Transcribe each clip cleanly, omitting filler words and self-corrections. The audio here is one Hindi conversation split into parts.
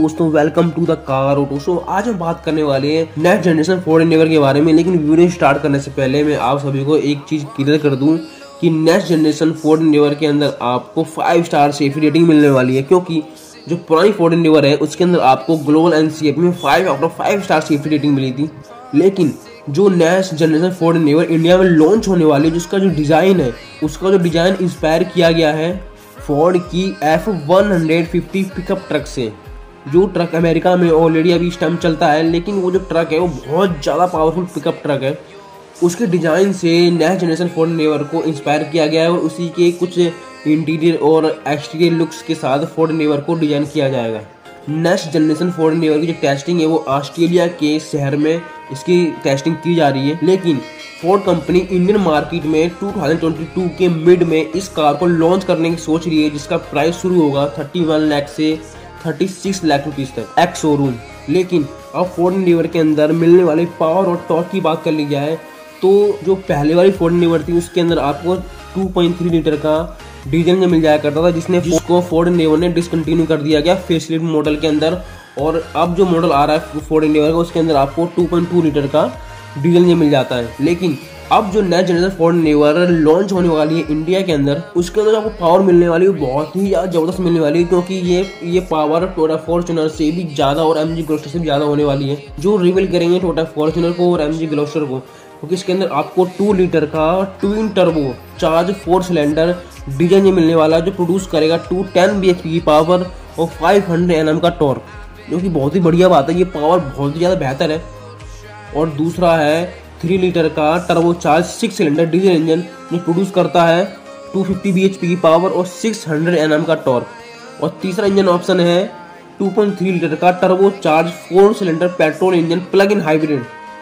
दोस्तों, welcome to the car auto show. आज हम बात करने वाले हैं नेक्स्ट जनरेशन फोर्ड एंडेवर के बारे में। लेकिन वीडियो स्टार्ट करने से पहले मैं आप सभी को एक चीज क्लियर कर दूं कि नेक्स्ट जनरेशन फोर्ड एंडेवर के अंदर आपको 5 स्टार सेफ्टी रेटिंग मिलने वाली है, क्योंकि जो पुरानी फोर्ड एंडेवर है उसके अंदर आपको ग्लोबल एनसीएफ में 5/5 स्टार सेफ्टी रेटिंग मिली थी। लेकिन जो next generation Ford Endeavour India में लॉन्च होने वाली है, जिसका जो डिजाइन है उसका जो डिजाइन इंस्पायर किया गया है फोर्ड की F150 पिकअप ट्रक से। जो ट्रक अमेरिका में ऑलरेडी अभी इस टाइम चलता है, लेकिन वो जो ट्रक है वो बहुत ज़्यादा पावरफुल पिकअप ट्रक है। उसके डिज़ाइन से नेक्स्ट जनरेशन फोर्ड एंडेवर को इंस्पायर किया गया है और उसी के कुछ इंटीरियर और एक्सटीरियर लुक्स के साथ फोर्ड एंडेवर को डिजाइन किया जाएगा। नेक्स्ट जनरेशन फोर्ड एंडेवर की जो टेस्टिंग है वो ऑस्ट्रेलिया के शहर में इसकी टेस्टिंग की जा रही है। लेकिन फोर्ड कंपनी इंडियन मार्केट में 2022 के मिड में इस कार को लॉन्च करने की सोच रही है, जिसका प्राइस शुरू होगा 31 लाख से 36 लाख रुपीस तक एक्स शोरूम। लेकिन अब फोर्ड एंडेवर के अंदर मिलने वाले पावर और टॉर्क की बात कर ली जाए तो जो पहले वाली फोर्ड एंडेवर थी उसके अंदर आपको 2.3 लीटर का डीजल में मिल जाया करता था, जिसको फोर्ड एंडेवर ने डिसकंटिन्यू कर दिया गया फेसलिफ्ट मॉडल के अंदर। और अब जो मॉडल आ रहा है फोर्ड एंडेवर का उसके अंदर आपको 2.2 लीटर का डीजल में मिल जाता है। लेकिन अब जो next generation Ford Endeavour launch होने वाली है इंडिया के अंदर, उसके अंदर आपको पावर मिलने वाली है बहुत ही ज़्यादा ज़बरदस्त मिलने वाली है, क्योंकि ये पावर टोयोटा फॉर्च्यूनर से भी ज़्यादा और एमजी ग्लोस्टर से भी ज़्यादा होने वाली है। जो रिवील करेंगे टोयोटा फॉर्च्यूनर को और एमजी ग्लोस्टर को, क्योंकि इसके अंदर आपको 2 लीटर का twin turbo charge 4 cylinder diesel में मिलने वाला है, जो प्रोड्यूस करेगा 210 bhp की पावर और 500 Nm का टॉर्क, जो कि बहुत ही बढ़िया बात है। ये पावर बहुत ही ज़्यादा बेहतर है। और दूसरा है 3 लीटर का turbo charge 6 cylinder diesel engine, जो प्रोड्यूस करता है 250 bhp की पावर और 600 Nm का टॉर्क। और तीसरा इंजन ऑप्शन है 2.3 लीटर का turbo charge 4 cylinder petrol engine plug in hybrid,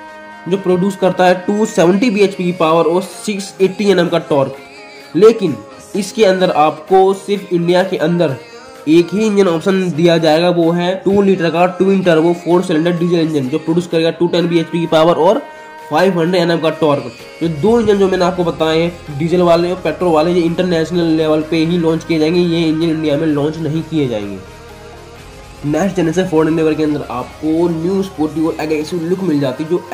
जो प्रोड्यूस करता है 270 bhp की पावर और 680 Nm का टॉर्क। लेकिन इसके अंदर आपको सिर्फ इंडिया के अंदर एक ही इंजन ऑप्शन दिया जाएगा, वो है 2 लीटर का twin turbo 4 cylinder diesel engine, जो प्रोड्यूस करेगा 210 bhp की पावर और 500 Nm का टॉर्क। ये दो इंजन जो मैंने आपको बताए हैं, डीजल वाले और पेट्रोल वाले, ये इंटरनेशनल लेवल पे ही लॉन्च किए जाएंगे। ये इंजन इंडिया में लॉन्च नहीं किए जाएंगे। नेक्स्ट जनरेशन फोर्ड एंडेवर के अंदर आपको न्यू स्पोर्टी और एग्रेसिव लुक मिल जाती है, जो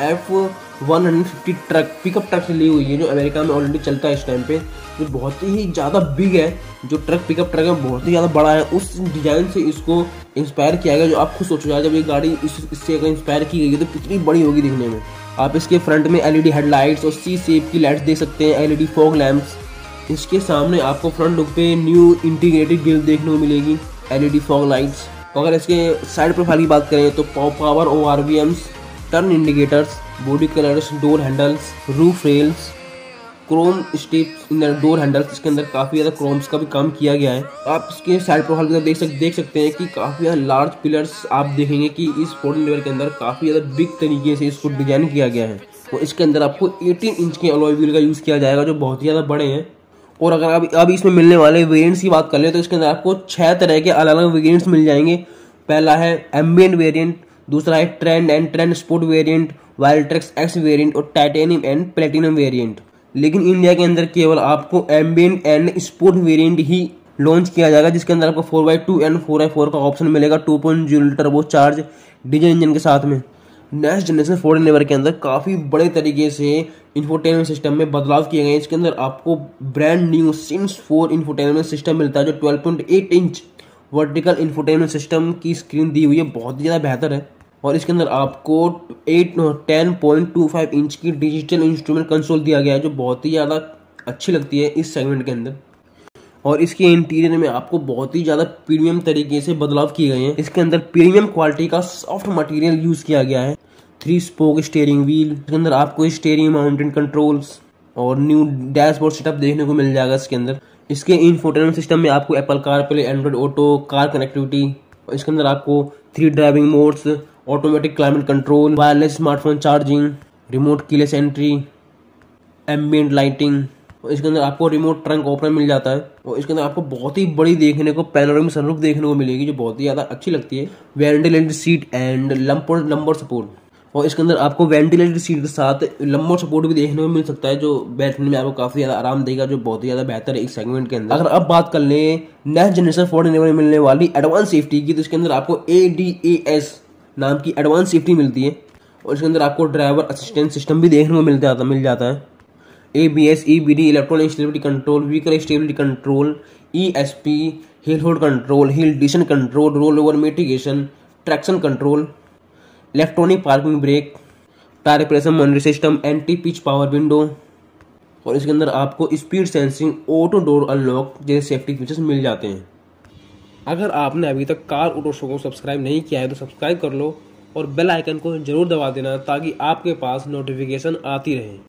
F150 ट्रक पिकअप ट्रक से ली हुई है, जो अमेरिका में ऑलरेडी चलता है इस टाइम पे। जो बहुत ही ज़्यादा बिग है, जो ट्रक पिकअप ट्रक है बहुत ही ज़्यादा बड़ा है। उस डिज़ाइन से इसको इंस्पायर किया गया, जो आप खुद सोचो यार, जब ये गाड़ी इससे अगर इंस्पायर की गई है तो कितनी बड़ी होगी दिखने में। आप इसके फ्रंट में LED हेडलाइट्स और C शेप की लाइट्स देख सकते हैं, LED फॉग लैंप्स। इसके सामने आपको फ्रंट लुक पे न्यू इंटीग्रेटेड ग्रिल देखने को मिलेगी, LED फॉग लाइट्स। अगर इसके साइड प्रोफाइल की बात करें तो power ORVMs, turn indicators, body colours, door handles, roof rails, chrome strips in door handles. इसके अंदर काफ़ी ज़्यादा क्रोम्स का भी काम किया गया है। आप इसके साइड प्रोफाइल के अंदर देख सकते हैं कि काफ़ी ज़्यादा लार्ज पिलर्स आप देखेंगे कि इस फोर्ड एंडेवर के अंदर काफ़ी ज़्यादा बिग तरीके से इसको डिजाइन किया गया है। और इसके अंदर आपको 18 इंच के अलॉय व्हील का यूज़ किया जाएगा, जो बहुत ही ज़्यादा बड़े हैं। और अगर अब इसमें मिलने वाले वेरिएंट्स की बात कर ले तो इसके अंदर आपको 6 तरह के अलग अलग वेरिएंट्स मिल जाएंगे। पहला है एम्बिएंट वेरिएंट, दूसरा है Trend and Trend Sport variant, Wildtraks X variant और टाइटेनियम एंड प्लेटिनम वेरिएंट। लेकिन इंडिया के अंदर केवल आपको एम्बिएंट एंड स्पोर्ट वेरिएंट ही लॉन्च किया जाएगा, जिसके अंदर आपको 4x2 एंड 4x4 का ऑप्शन मिलेगा 2.0 litre turbo charge diesel engine के साथ में। नेक्स्ट जनरेशन फोर्ड एंडेवर के अंदर काफ़ी बड़े तरीके से इंफोटेनमेंट सिस्टम में बदलाव किए गए हैं। इसके अंदर आपको ब्रांड न्यू सिम्स 4 इंफोटेनमेंट सिस्टम मिलता है, जो 12.8 इंच वर्टिकल इंफोटेनमेंट सिस्टम की स्क्रीन दी हुई है, बहुत ही ज़्यादा बेहतर है। और इसके अंदर आपको 10.25 इंच की डिजिटल इंस्ट्रूमेंट कंसोल दिया गया है, जो बहुत ही ज़्यादा अच्छी लगती है इस सेगमेंट के अंदर। और इसके इंटीरियर में आपको बहुत ही ज़्यादा प्रीमियम तरीके से बदलाव किए गए हैं। इसके अंदर प्रीमियम क्वालिटी का सॉफ्ट मटेरियल यूज़ किया गया है। 3 स्पोक स्टीयरिंग व्हील, इसके अंदर आपको स्टीयरिंग माउंटेड कंट्रोल्स और न्यू डैशबोर्ड सेटअप देखने को मिल जाएगा इसके अंदर। इसके इंफोटेनमेंट सिस्टम में आपको Apple CarPlay, Android Auto, car connectivity. इसके अंदर आपको 3 driving modes, automatic climate control, wireless smartphone charging, remote keyless entry, ambient lighting. और इसके अंदर आपको रिमोट ट्रंक ओपनर मिल जाता है। और इसके अंदर आपको बहुत ही बड़ी देखने को पैनोरामिक सनरूफ देखने को मिलेगी, जो बहुत ही ज़्यादा अच्छी लगती है। Ventilated seat and lumbar support. और इसके अंदर आपको वेंटिलेटेड सीट के साथ लंबा सपोर्ट भी देखने को मिल सकता है, जो बैठने में आपको काफी ज्यादा आराम देगा, जो बहुत ही ज्यादा बेहतर है इस सेगमेंट के अंदर। अगर अब बात कर लें नेक्स्ट जनरेशन फोर्ड में मिलने वाली एडवांस सेफ्टी की, तो इसके अंदर आपको ADAS नाम की एडवांस सेफ्टी मिलती है और इसके अंदर आपको ड्राइवर असिस्टेंट सिस्टम भी देखने को मिल जाता है। ABS, EBD, electronic stability control, vehicle stability control, ESP, hill hold control, hill descent control, roll over mitigation, traction control, electronic parking brake, tyre pressure monitoring system, anti pitch power window और इसके अंदर आपको speed sensing, auto door unlock जैसे सेफ्टी फीचर्स मिल जाते हैं। अगर आपने अभी तक कार ऑटो शो को सब्सक्राइब नहीं किया है तो सब्सक्राइब कर लो और बेल आइकन को जरूर दबा देना ताकि आपके पास नोटिफिकेशन आती रहे।